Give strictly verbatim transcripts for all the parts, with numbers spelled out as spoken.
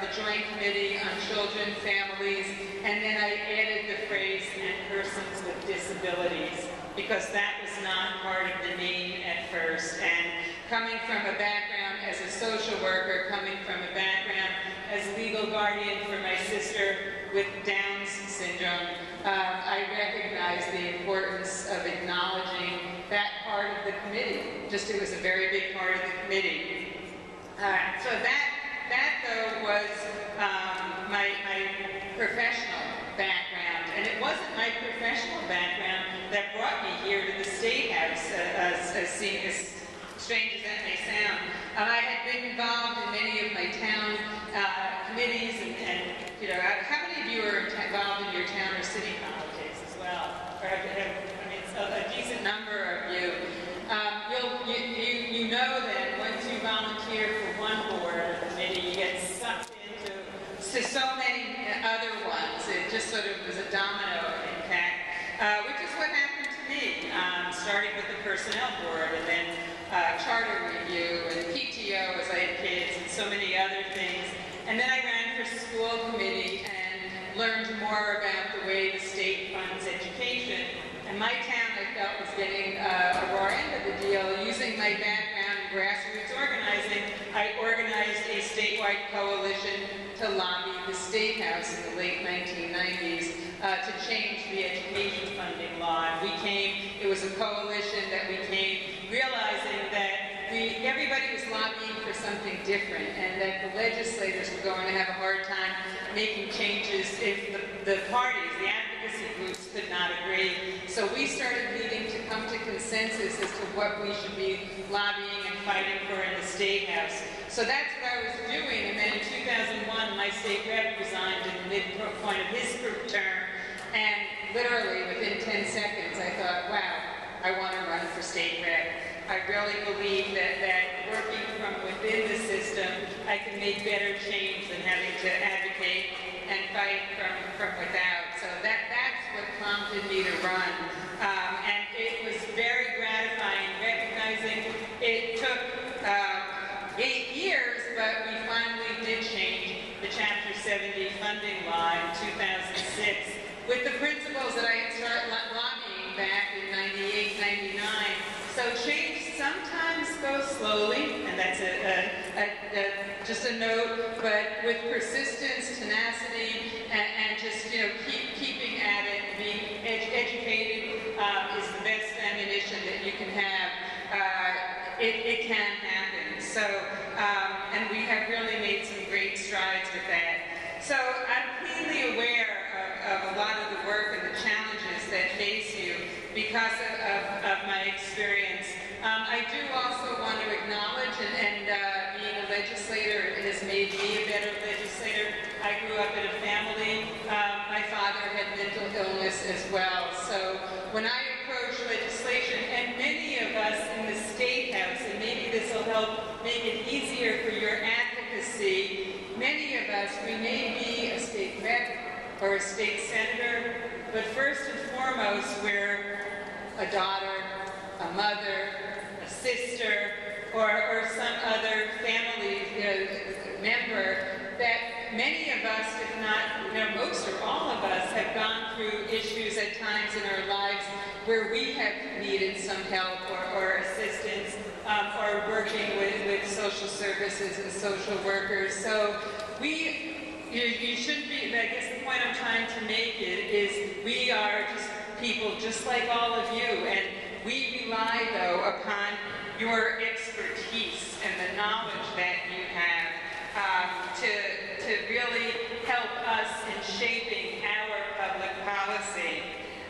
the Joint Committee on Children, Families, and then I added the phrase, and persons with disabilities, because that was not part of the name at first. And coming from a background as a social worker, coming from a background as legal guardian for my sister with Down's syndrome, uh, I recognize the importance of acknowledging that part of the committee. Just it was a very big part of the committee. Uh, so that, that though was um, my, my professional background, and it wasn't my professional background that brought me here to the State House, uh, as, as, seeing, as strange as that may sound. Uh, I had been involved in many of my town uh, committees, and, and you know, how many of you are involved in your town or city politics as well? Or have, have, I mean, a, a decent number of you. Um, you'll, you, you, you know that once you volunteer for one board or committee, you get sucked into to so many other ones. It just sort of was a domino impact, uh, which is what happened to me, um, starting with the personnel board, and then uh, charter review, and P T O as I had kids, and so many other things. And then I ran for school committee and learned more about the way the state funds education. And my town, I felt, was getting uh, a raw end of the deal. Using my background in grassroots organizing, I organized a statewide coalition to lobby the State House in the late nineteen nineties uh, to change the education funding law. And we came, it was a coalition that we came realizing that we, everybody was lobbying for something different, and that the legislators were going to have a hard time making changes if the, the parties, the advocacy groups, could not agree. So we started needing to come to consensus as to what we should be lobbying and fighting for in the State House. So that's what I was doing, and then in two thousand one, my state rep resigned in the midpoint of his term, and literally within ten seconds, I thought, wow, I want to run for state rep. I really believe that, that working from within the system, I can make better change than having to advocate and fight from, from without. So that, that's what prompted me to run. Um, and it was very gratifying, recognizing it took uh, eight years, but we finally did change the Chapter seventy funding law in two thousand six with the principles that I had started lobbying back in ninety-eight, ninety-nine. So change sometimes goes slowly, and that's a, a, a, a, just a note, but with persistence, tenacity, and, and just, you know, keep keeping at it, being ed educated um, is the best ammunition that you can have. Uh, it, it can happen. So, um, and we have really made some great strides with that. So I'm keenly aware of, of a lot of the work and the challenges that face you because of, of, of my experience. Um, I do also want to acknowledge, and, and uh, being a legislator, it has made me a better legislator. I grew up in a family. Um, my father had mental illness as well. So when I approach legislation, and many of us in the State House, and maybe this will help make it easier for your advocacy, many of us, we may be a state rep or a state senator, but first and foremost, we're a daughter, a mother, a sister, or, or some other family, you know, member that many of us, if not, you know, most or all of us, have gone through issues at times in our lives where we have needed some help or, or assistance, um, or working with, with social services and social workers. So we, you, you shouldn't be, I guess the point I'm trying to make it is we are just people just like all of you, and we rely, though, upon your expertise and the knowledge that you have um, to, to really help us in shaping our public policy.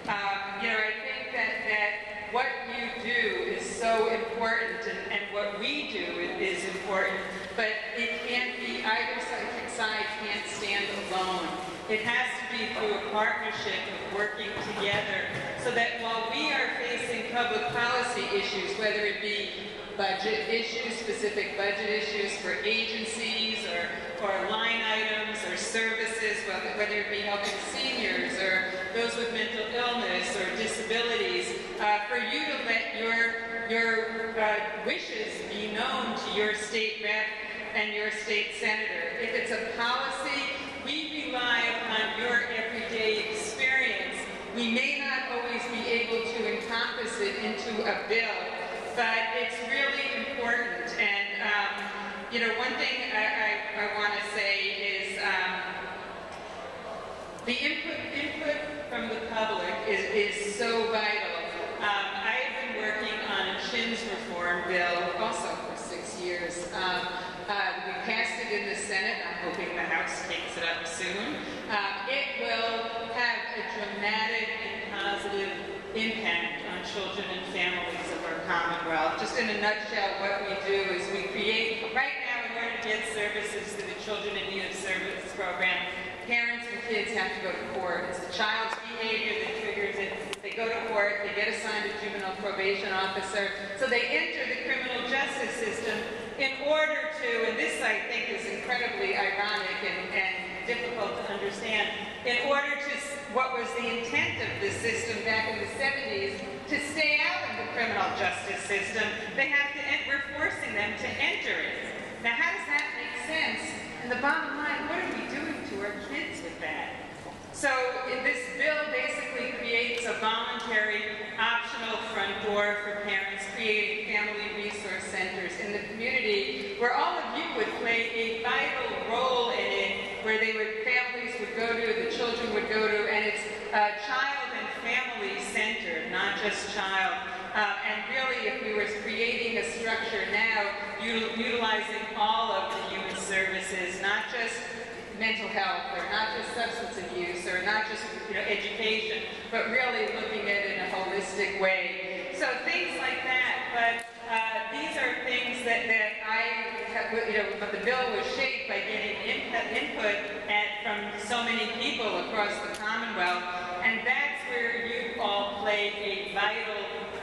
Um, you know, I think that, that what you do is so important, and, and what we do is important, but it can't be, either side can't stand alone. It has to be through a partnership of working together so that while we are facing public policy issues, whether it be budget issues, specific budget issues for agencies or, or line items or services, whether it be helping seniors or those with mental illness or disabilities, uh, for you to let your, your uh, wishes be known to your state rep and your state senator. If it's a policy, we rely upon your everyday experience. We may not always be able to encompass it into a bill, but it's really important. And, um, you know, one thing I, I, I want to say is um, the input, input from the public is, is so vital. Um, I have been working on a CHINS reform bill also for six years. Um, uh, we passed it in the Senate. I'm hoping the House takes it up soon. Um, it will have a dramatic and positive impact on children and families of our Commonwealth. Just in a nutshell, what we do is we create, right now in order to get services through the Children in Need of Services program, parents and kids have to go to court. It's the child's behavior that triggers it. They go to court, they get assigned a juvenile probation officer, so they enter the criminal justice system in order to, and this I think is incredibly ironic and, and difficult to understand, in order to, what was the intent of the system back in the seventies, to stay out of the criminal justice system, they have to, we're forcing them to enter it. Now how does that make sense? And the bottom line, what are we doing to our kids with that? So this bill basically creates a voluntary, optional front door for parents, creating family resource centers in the community where all of you would play a vital role in it, where they would, families would go to, the children would go to, and it's uh, child and family centered, not just child. Uh, and really, if we were creating a structure now, util utilizing all of the human services, not just mental health, or not just substance abuse, or not just you know, education, but really looking at it in a holistic way. So things like that, but uh, these are things that, that I, have, you know, but the bill was shaped by getting input, input at, from so many people across the Commonwealth, and that's where you all play a vital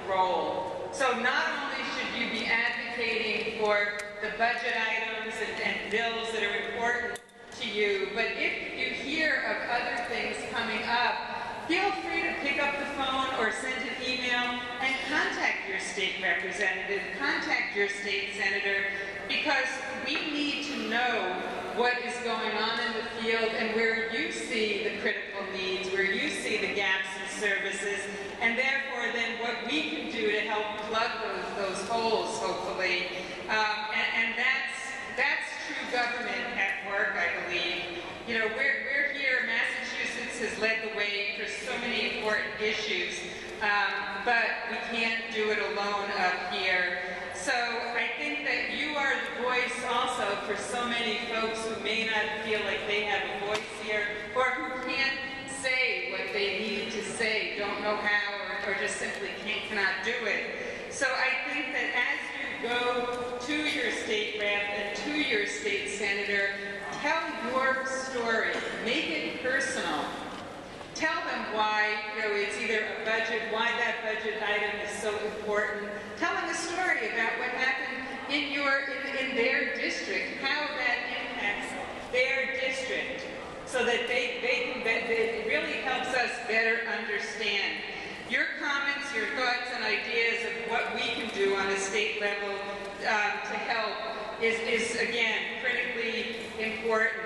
role. So not only should you be advocating for the budget items and, and bills that are important to you, but if you hear of other things coming up, feel free to pick up the phone or send an email and contact your state representative, contact your state senator, because we need to know what is going on in the field and where you see the critical needs, where you see the gaps in services, and therefore then what we can do to help plug those, those holes, hopefully. Um, and, and that's, that's true government at work, I believe. You know, we're, we're here, Massachusetts has led the way for so many important issues, um, but we can't do it alone up here. So I think that you are the voice also for so many folks who may not feel like they have a voice here, or who can't say what they need to say, don't know how, or, or just simply can't, cannot do it. So I think that as you go to your state rep and to your state senator, tell your story, make it personal. Tell them why, you know, it's either a budget, why that budget item is so important. Tell them a story about what happened in your, in, in their district, how that impacts their district, so that they, they can, that it really helps us better understand. Your comments, your thoughts and ideas of what we can do on a state level um, to help is, is, again, critically important.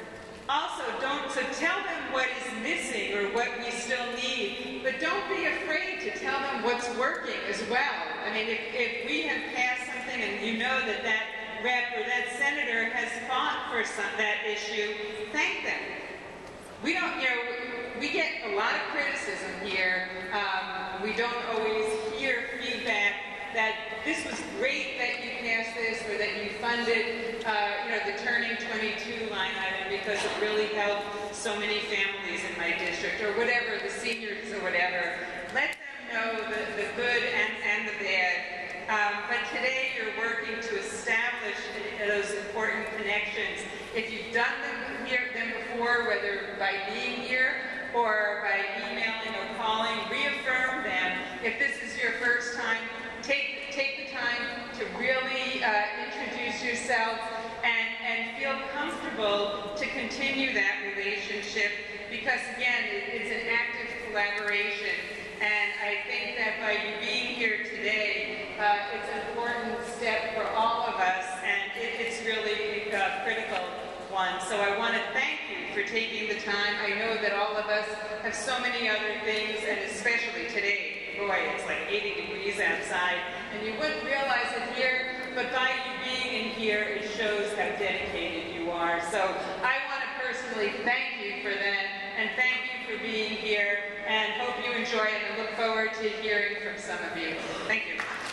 Also, don't, so tell them what is missing or what we still need, but don't be afraid to tell them what's working as well. I mean, if, if we have passed something and you know that that rep or that senator has fought for some, that issue, thank them. We don't, you know, we get a lot of criticism here. Um, we don't always hear feedback that this was great that you passed this or that you funded, uh, you know, the Turning twenty-two line item because it really helped so many families in my district, or whatever, the seniors or whatever. Let them know the, the good and, and the bad. Um, but today you're working to establish those important connections. If you've done them, here, them before, whether by being here or by emailing or calling, reaffirm them. If this is your first time, take, take the time to really uh, introduce yourself and, and feel comfortable to continue that relationship, because again, it, it's an active collaboration. And I think that by you being here today, uh, it's an important step for all of us, and it, it's really one. So I want to thank you for taking the time. I know that all of us have so many other things, and especially today, boy, it's like eighty degrees outside, and you wouldn't realize it here, but by you being in here, it shows how dedicated you are. So I want to personally thank you for that, and thank you for being here, and hope you enjoy it, and look forward to hearing from some of you. Thank you.